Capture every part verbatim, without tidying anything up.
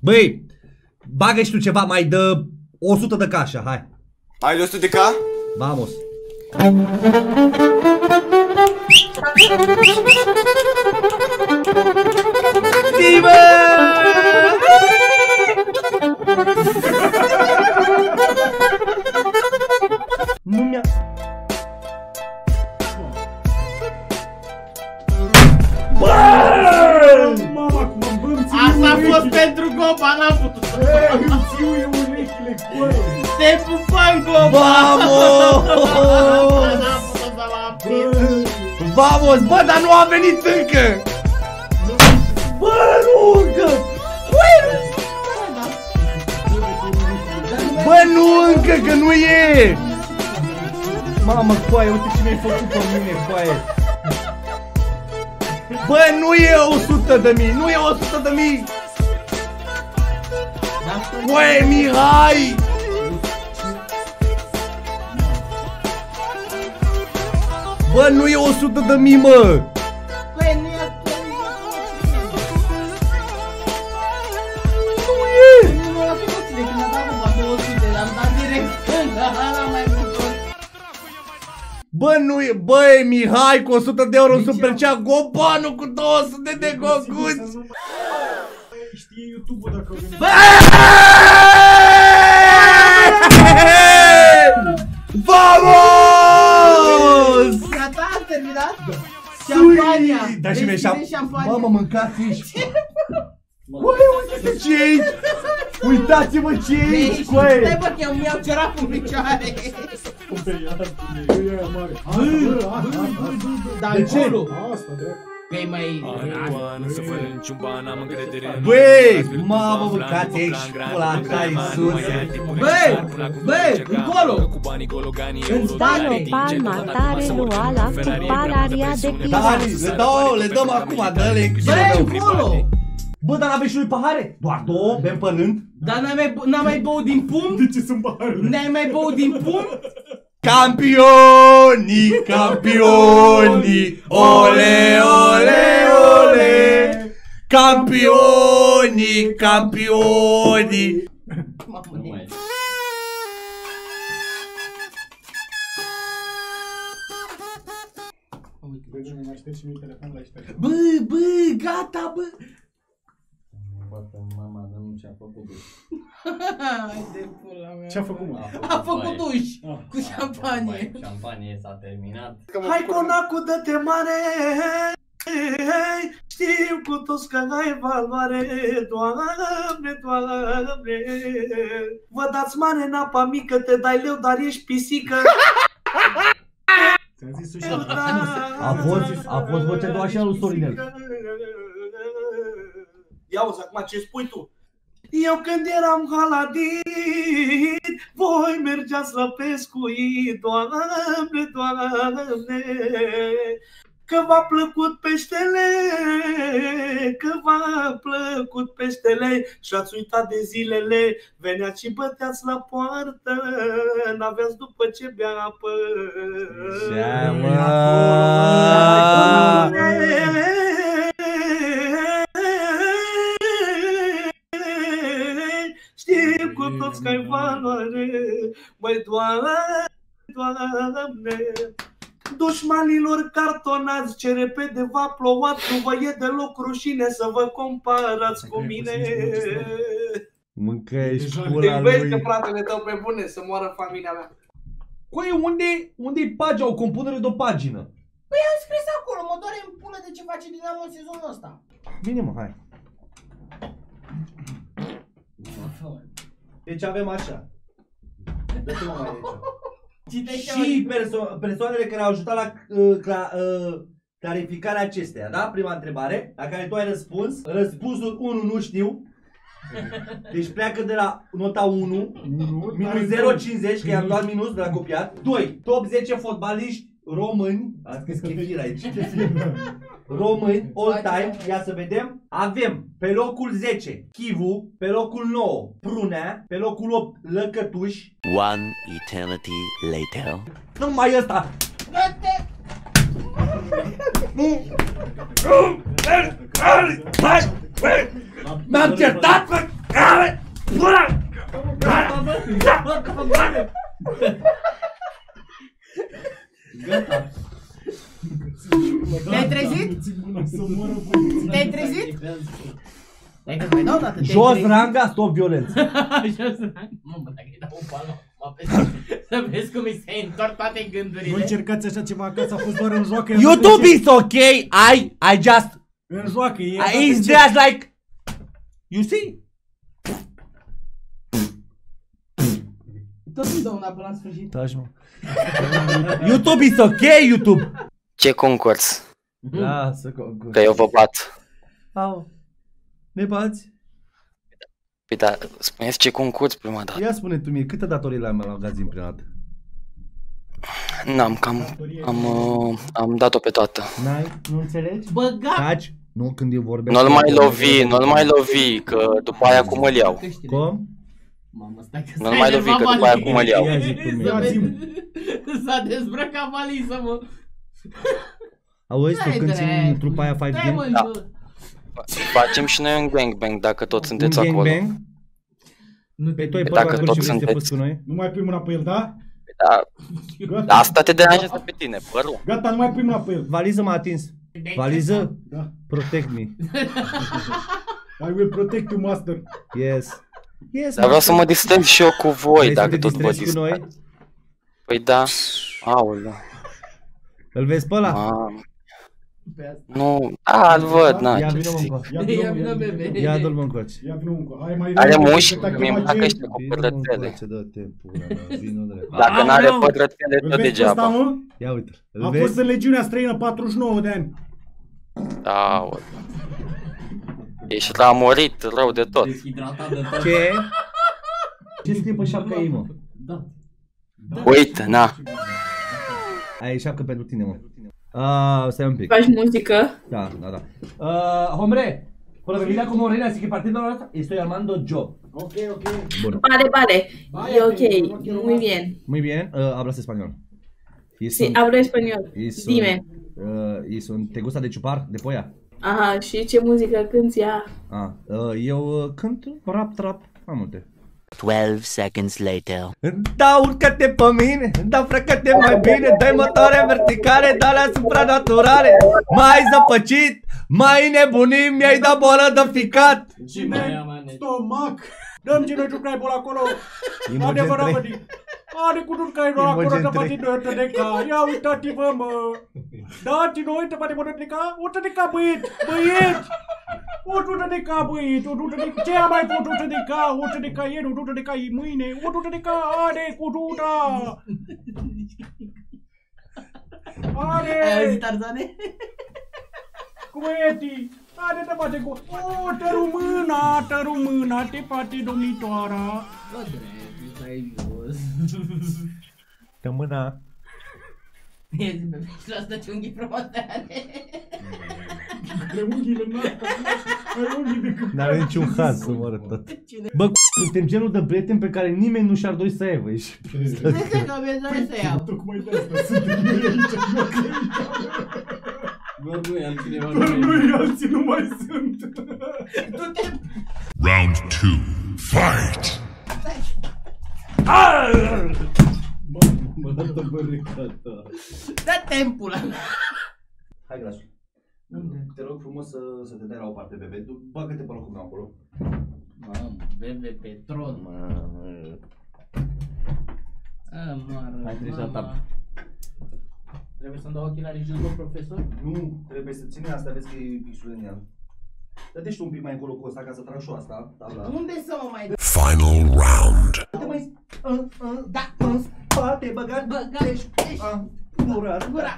Băi, bagă și tu ceva, mai dă o sută de cașa, hai. Ai de o sută de K? Vamos. Dimă! Nu mi-a... Asta a fost pentru Goba, n-am putut să fac. Îmi țiu eu urechile cu ăla. Te pupăm, Goba! Vamos! N-am putut să-l aprin. Vamos, bă, dar nu a venit încă! Bă, nu încă! Bă, nu încă, că nu e! Mamă, coaie, uite ce mi-ai făcut pe mine, coaie! Bă, nu e o sută de mii, nu e o sută de mii! Coaie, Mihai! Bă, nu e o sută de mii, mă! Băi, nu e... Nu e! Nu m-a făcut de când a dat Goba două sute, l-am dat direct stânga, n-am mai putut. Bă, nu e, băi, Mihai, cu o sută de euro în Supercea, Gobanu cu două sute de goguți! Știe YouTube-ul dacă vine. Vamos! Gata, a terminat? Șampania! Da, și mie șampania! Mamă, mâncați aici! Băi, uite ce e aici! Uitați-vă ce e aici, coaie! Stai bă, că eu mi-au cerat în picioare! Dar încolo! Asta, drept. Că-i mai... Băi, mamă, mâncați aici, pula ta în sus! Băi, băi, încolo! În Dalo palma tare luala cu palaria de Dani, pirat. le dau, le dăm acum, dă-le! Băi, încolo! Bă, dar n-aveți și lui pahare? Doar două, bem pe rând? Dar n-ai mai, n-ai mai băut din pumn? De ce sunt baharele? N-ai mai băut din pumn? Campioni, campioni, ole, ole, ole! Campioni, campioni! Băi, nu mai ștergi și mie telefonul la ștergi. Bă, bă, gata, bă! Mama, dar nu ce-a făcut duș. Hai de pula mea. Ce-a făcut, mă? A făcut duș Ah. cu șampanie. Șampanie s-a terminat. Hai conacu, dă-te mare! Știu cu toți că ai valoare, Doamne, Doamne! Vă dați mare în apa mică, te dai leu, dar ești pisică! Ți-am zis sushi. A fost, a fost vocea doar așa lui Sorinel. Ia uzi acum ce spui tu. Eu când eram haladin, voi mergeați la pescuit, Doamne, Doamne. Că v-a plăcut peștele, că v-a plăcut peștele și-ați uitat de zilele, veneați și băteați la poartă, n-aveați după ce bea apă. Știu cu toți că ai valoare, băi, Doamne, Doamne. Dușmanilor cartonați, ce repede v-a plouat, nu vă e deloc rușine să vă comparați cu mine. Mâncăiești pula lui. Te vezi, fratele tău, pe bune, să moară familia mea. Coie, unde, unde-i pagina, o compunere de o pagină? Păi am scris acolo, mă doare în pulă de ce face Dinamo în sezonul ăsta. Bine, mă, hai. Deci avem așa. Dă-te mă mai aici. Și perso persoanele care au ajutat la uh, cla uh, clarificarea acesteia, da? Prima întrebare, la care tu ai răspuns. Răspunsul unu nu știu. Deci pleacă de la nota unu, minus zero virgulă cincizeci, că i-am luat minus de la copiat. doi. Top zece fotbaliști români. A scris chefir aici. Români, all time, ia să vedem. Avem pe locul zece Chivu, pe locul nouă Prunea, pe locul opt Lăcătuș. One eternity later. Numai ăsta. M-am certat. Gata. Te-ai trezit? Te-ai trezit? Hai că mai dau o dată. Jos ranga, stop violență. Jos ranga. Mă, bă, dacă îi dau un palon, mă vezi, să vezi cum îi se întorc toate gândurile. Nu încercați așa ceva acasă, a fost doar în joacă. YouTube is okay, I, I just... În joacă, e... It's just like... You see? Tot îmi dau una până la sfârșit. Taci, mă. YouTube is okay, YouTube. Ce concurs? Lasă concurs. Că eu vă bat. Au. Ne bați? Păi da, spuneți ce concurs prima dată. Ia spune tu mie, câte datorii le-am la magazin prima dată? N-am, cam, am, uh, am dat-o pe toată. N-ai? Nu înțelegi? Băga! Taci? Nu, când eu vorbesc... Nu-l mai lovi, nu-l mai lovi, că după aia cum îl iau. Cum? Mamă, stai că Nu-l mai lovi, că după aia cum îl iau. Ia zi tu mie. Ia zi-mi. S-a dezbrăcat valiza, mă. Auzi, tu Dai, când dracu. țin trupa aia cinci Dai, mă, game? Da. jos. Facem și noi un gangbang dacă toți sunteți Un acolo. gangbang? Pe tu ai Dacă părul tot și vrei să te sunteți. pus cu noi? Nu mai pui mâna pe el, da? Da, Gata. asta te deranjează pe tine, părul. Gata, nu mai pui mâna pe el. Valiză m-a atins. Valiză? Da. Protect me. I will protect you, master. Yes. Yes, Dar vreau să mă distrez și eu cu voi, Vrei să dacă te tot vă distrezi cu noi? distrați. Păi da. Aoleu. Îl vezi pe ăla? Mamă. Nu, da, îl văd, na, Ia ce vină să mă zic. încoace. Ia Ia vină, vină, ia bebe. vină. Ia du-l mă încoace. Ia vină încă. Hai mai Are repede, mușchi, că te-a mie îmi chemat plac James. ăștia cu Vină mă pătrățele. încoace, dă-te în pula mea, vină de Dacă n-are pătrățele, Îl tot vezi pe ăsta, degeaba. mă? Ia uite-l. Îl A fost vezi? în legiunea străină patruzeci și nouă de ani. Aoleu. Ești ramorit rău de tot. Deshidratat de tot. Ce? Ce scrie pe șapca ei, mă? Da. Uite, na. Aia e șapcă pentru tine, mă. Ah, stai un pic. Faci muzică? Da, da, da. Uh, hombre, por venir como reina, así que partiendo ahora estoy armando yo. Ok, ok. Bun. Vale, vale. Vaya, E ok. pero no quiero Muy más. bien. Muy bien, uh, hablas español. Y Sí, son- hablo español. y son- Dime. Uh, y son, ¿te gusta de chupar, de polla? Aha, și ce muzică cânti ea? Ah, uh, eu uh, cânt rap, trap, am multe. Twelve seconds later. Da, urcă-te pe mine, da, frecă-te mai bine, dai motoare verticale, da-le supranaturale. M-ai zăpăcit, mai nebunit, mi-ai dat bolă de ficat. Și mai am ane. Stomac. Dăm ce noi jucai pe acolo. Imogen Adevărat, trei. mă, din. Are cu jucai pe acolo, Imogen să trei. faci de de ca. Ia uitați-vă, mă. Dați-vă, uite, poate mă de ca. Uite de ca, băieți, băieți. O sută de ca, băieți, o sută de ca. Ce a mai fost o sută de ca? o sută de ca ieri, o sută de ca mâine, o sută de ca are cu suta. Ai Are. auzit, Tarzane? Cu băieții. Are te face cu. O, te rumâna, te rumâna, te face domnitoara. Bă, drept, stai jos. Că mâna. Ia zi, bebe, și la asta ce unghii frumos de are. Le unghiile în asta. Ai unghii de cât. N-are niciun haz să mă arăt tot. Bă, c***, suntem genul de prieten pe care nimeni nu și-ar dori să aibă. Ești De ce că mi-e dori să iau? Tocmai de asta suntem noi aici. Bă, nu am cineva Doar nu noi alții nu mai sunt. Du-te! Round two, fight! mă dată băricata. Dă-te în pula mea! Hai, grasul. Te rog frumos să, să te dai la o parte, bebe. Tu bagă-te pe locul meu acolo. Mamă, bebe pe tron, mă. Amară, Hai, treci la tab. Trebuie să-mi dau ochelarii jos, bă, profesor? Nu, trebuie să ține asta, vezi că e pixul în el. Dă-te și tu un pic mai încolo cu ăsta ca să trag și eu asta. Tabla. Unde să mă mai... Final round. Dă-te mai... Uh, uh, da, în spate, băgat, Băgat, deci, deci, uh, gura, gura!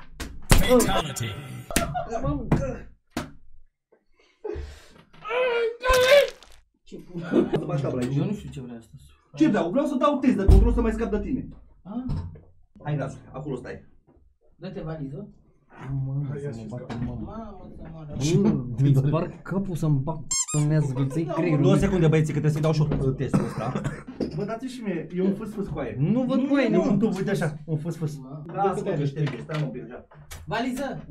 Ce pula? Să bagi tabla aici. Eu nu știu ce vrea asta. Ce vreau? Vreau să dau test de control să mai scap de tine. Ah, Hai, grasul, acolo stai. dă-te valiză. Mamă, să mă bată mama. Mamă, să moară. Îmi sparg capul să-mi bag în nezgâlței Două creierul. secunde, băieții, că trebuie să-i dau și eu testul ăsta. Bă, dați și mie, e un fâs-fâs cu aia. Nu văd cu aia, Nu, nu. tu, uite așa, un fâs-fâs. Lasă-mă că șterge, stai un pic așa. Valiză!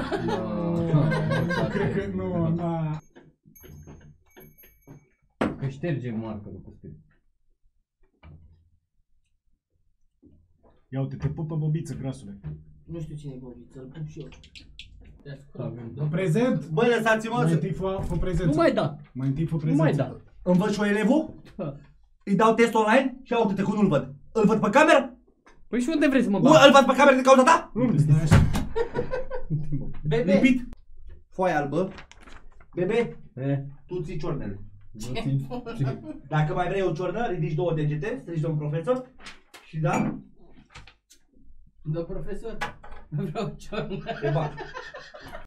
Cred că nu, na. Că șterge markerul cu spirit. Ia uite, te pupă bobiță, grasule. Nu știu cine e Bobiță, îl pup și eu. În prezent! Băi, lăsați-mă Mai să... întâi fă, fă prezență. Nu mai da. Mai întâi fă Nu prezență. mai da. Îmi văd și eu elevul? Da. Îi dau test online și ia uite-te că nu-l văd. Îl văd pe cameră? Păi și unde vrei să mă U, bag? îl văd pe cameră din cauza ta? Nu, stai așa. Bebe! Lipit. Foaia albă. Bebe, E, tu ții ciornele. nu ți- ce? Dacă mai vrei o ciornă, ridici două degete, strici domn profesor. Și da, Domn profesor, vreau ciornă. te bat.